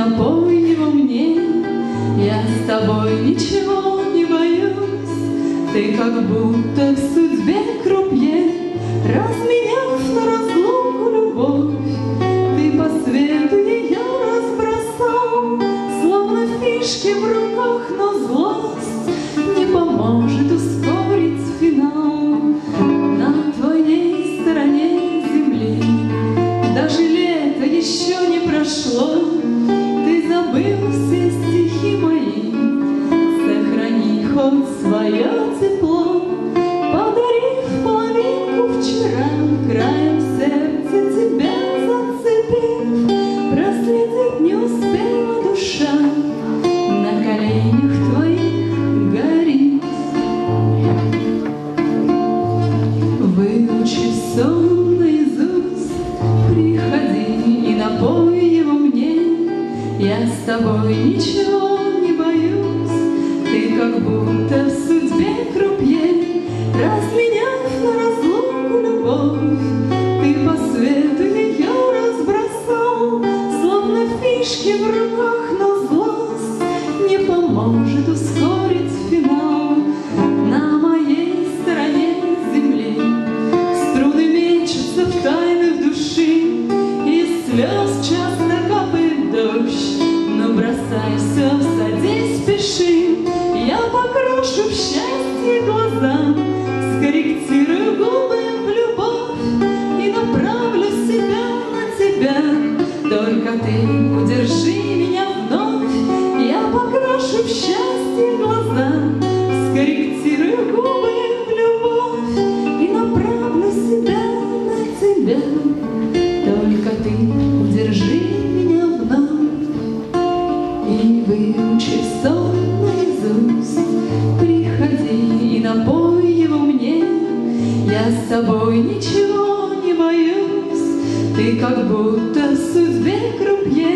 напой его мне. Я с тобой ничего не боюсь. Ты как будто в судьбе крупье, разменяв на разлуку любовь. Ты по свету ее разбросал, словно фишки в руках, но злость не поможет ускорить финал. На твоей стороне земли даже лето еще не прошло. Ты забыл все стихи мои, сохрани хоть свое тепло. Подарив половинку вчера, краем сердца тебя зацепив, проследить не успела душа, на коленях твоих горит. Выучив сон наизусть, приходи и напой его мне. Я с тобой ничего не боюсь. Ты как будто в судьбе крупье, разменяв на разлуку любовь. Ты по свету ее разбросал, словно фишки в руках, но злость не поможет ускорить финал. На моей стороне земли струны мечутся в тайнах души, из слез часто капает дождь, но бросайся, садись, спеши. Я покрашу в счастье глаза, скорректирую губы в любовь и направлю себя на тебя. Только ты удержи меня вновь. Я покрашу в счастье глаза, скорректирую губы в любовь и направлю себя на тебя. Только ты удержи меня вновь. И выучив сон наизусть, приходи и напой его мне. Я с тобой ничего не боюсь. Ты как будто в судьбе крупье,